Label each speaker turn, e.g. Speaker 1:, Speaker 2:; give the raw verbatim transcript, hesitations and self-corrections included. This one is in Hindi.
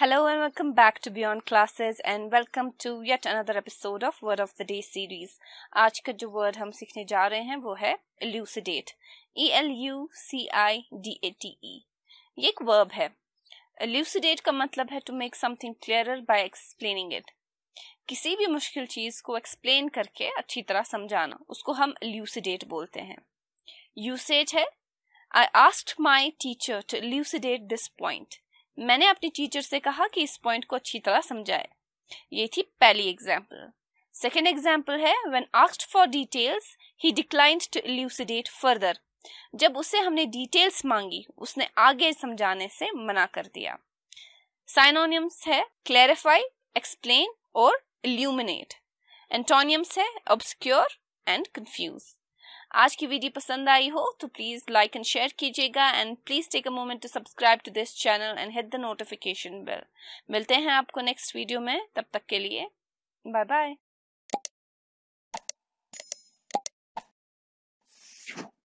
Speaker 1: Hello and welcome back to Beyond Classes and welcome to yet another episode of Word of the Day series. आज का जो word हम सीखने जा रहे हैं वो है elucidate. E L U C I D A T E. ये एक verb है. Elucidate का मतलब है to make something clearer by explaining it. किसी भी मुश्किल चीज को explain करके अच्छी तरह समझाना, उसको हम elucidate बोलते हैं. Usage है I asked my teacher to elucidate this point. मैंने अपनी टीचर से कहा कि इस पॉइंट को अच्छी तरह समझाए. ये थी पहली एग्जाम्पल. सेकेंड एग्जाम्पल है when asked for details he declined to elucidate further. जब उसे हमने डिटेल्स मांगी उसने आगे समझाने से मना कर दिया. साइनोनिम्स है क्लैरिफाई, एक्सप्लेन और इल्यूमिनेट. एंटोनियम्स है ऑब्सक्योर एंड कंफ्यूज. आज की वीडियो पसंद आई हो तो प्लीज लाइक एंड शेयर कीजिएगा and please take a moment to subscribe to this channel and hit the notification bell. मिलते हैं आपको नेक्स्ट वीडियो में. तब तक के लिए बाय बाय.